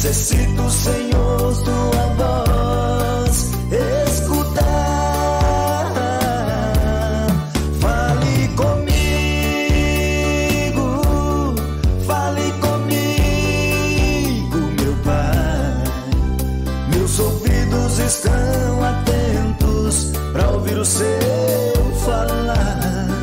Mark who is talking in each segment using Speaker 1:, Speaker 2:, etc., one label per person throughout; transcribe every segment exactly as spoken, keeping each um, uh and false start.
Speaker 1: Necessito, Senhor, tua voz escutar. Fale comigo, fale comigo, meu Pai. Meus ouvidos estão atentos para ouvir o seu falar.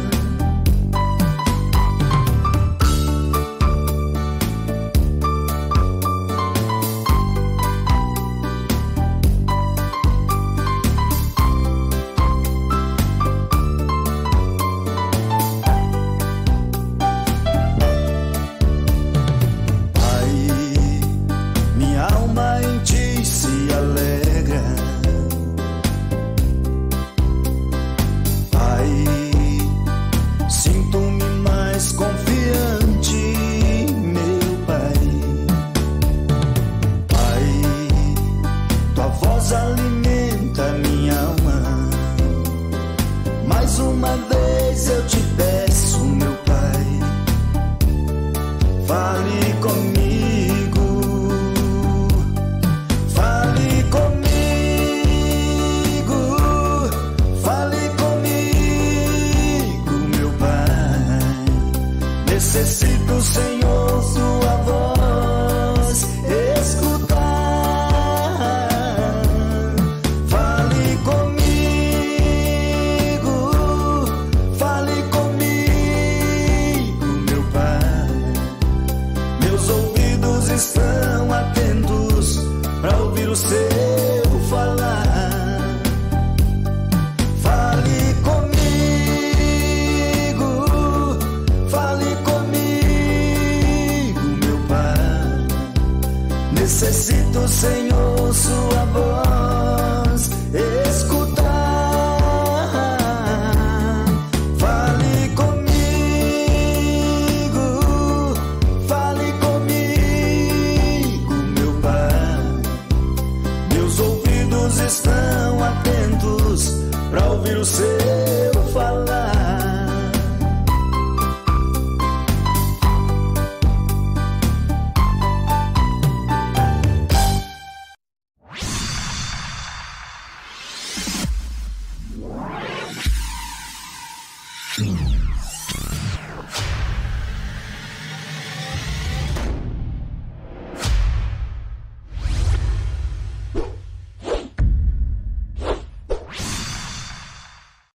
Speaker 1: Alimenta minha alma. Mais uma vez eu te peço, meu Pai, fale comigo, fale comigo, fale comigo, meu Pai. Necessito, Senhor, tua voz escutar. Estão atentos para ouvir o seu falar. Fale comigo, fale comigo, meu Pai. Necessito, Senhor, sua voz escutar. Fale comigo, fale comigo. Estão atentos para ouvir o seu